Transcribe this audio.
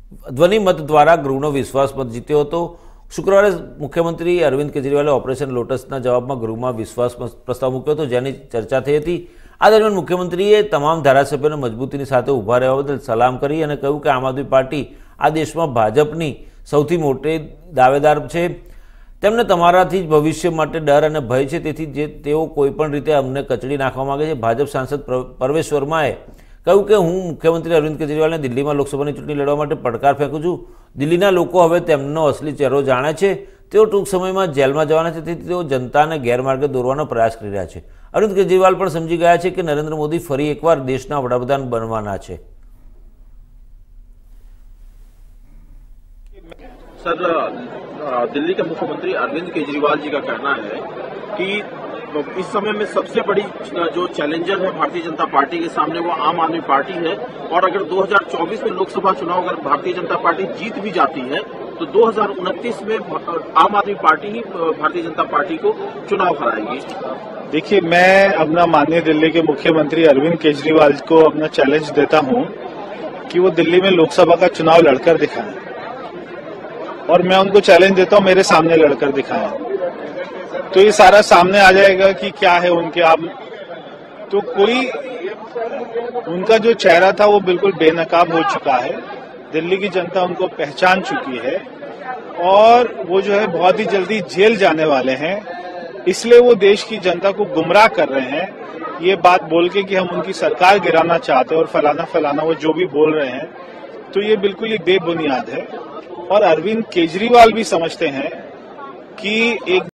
ધ્વનિ મત દ્વારા ગૃહનો વિશ્વાસ મત જીત્યો હતો। શુક્રવારે મુખ્યમંત્રી અરવિંદ કેજરીવાલે ઓપરેશન લોટસના જવાબમાં ગૃહમાં વિશ્વાસ પ્રસ્તાવ મૂક્યો હતો, જેની ચર્ચા થઈ હતી। આ દરમિયાન મુખ્યમંત્રીએ તમામ ધારાસભ્યોને મજબૂતીની સાથે ઊભા રહેવા બદલ સલામ કરી અને કહ્યું કે આમ આદમી પાર્ટી આ દેશમાં ભાજપની સૌથી મોટી દાવેદાર છે। તેમને તમારાથી જ ભવિષ્ય માટે ડર અને ભય છે, તેથી જે તેઓ કોઈપણ રીતે અમને કચડી નાખવા માગે છે। ભાજપ સાંસદ પરવેશ વર્માએ કહ્યું કે હું મુખ્યમંત્રી અરવિંદ કેજરીવાલને દિલ્હીમાં લોકસભાની ચૂંટણી લડવા માટે પડકાર ફેંકું છું। દિલ્હીના લોકો હવે તેમનો અસલી ચહેરો જાણે છે। તેઓ ટૂંક સમયમાં જેલમાં જવાના છે, તેથી તેઓ જનતાને ગેરમાર્ગે દોરવાનો પ્રયાસ કરી રહ્યા છે। અરવિંદ કેજરીવાલ પણ સમજી ગયા છે કે નરેન્દ્ર મોદી ફરી એકવાર દેશના વડાપ્રધાન બનવાના છે। सर, दिल्ली के मुख्यमंत्री अरविंद केजरीवाल जी का कहना है कि इस समय में सबसे बड़ी जो चैलेंजर है भारतीय जनता पार्टी के सामने वो आम आदमी पार्टी है, और अगर 2024 में लोकसभा चुनाव अगर भारतीय जनता पार्टी जीत भी जाती है तो 2029 में आम आदमी पार्टी ही भारतीय जनता पार्टी को चुनाव हराएगी। देखिए, मैं अपना माननीय दिल्ली के मुख्यमंत्री अरविंद केजरीवाल को अपना चैलेंज देता हूं कि वो दिल्ली में लोकसभा का चुनाव लड़कर दिखाएं, और मैं उनको चैलेंज देता हूं मेरे सामने लड़कर दिखाएं। तो ये सारा सामने आ जाएगा कि क्या है उनके आप, तो कोई उनका जो चेहरा था वो बिल्कुल बेनकाब हो चुका है। दिल्ली की जनता उनको पहचान चुकी है और वो जो है बहुत ही जल्दी जेल जाने वाले हैं, इसलिए वो देश की जनता को गुमराह कर रहे हैं। ये बात बोल के कि हम उनकी सरकार गिराना चाहते हैं और फलाना फलाना वो जो भी बोल रहे हैं, तो ये बिल्कुल ही बेबुनियाद है। और अरविंद केजरीवाल भी समझते हैं कि एक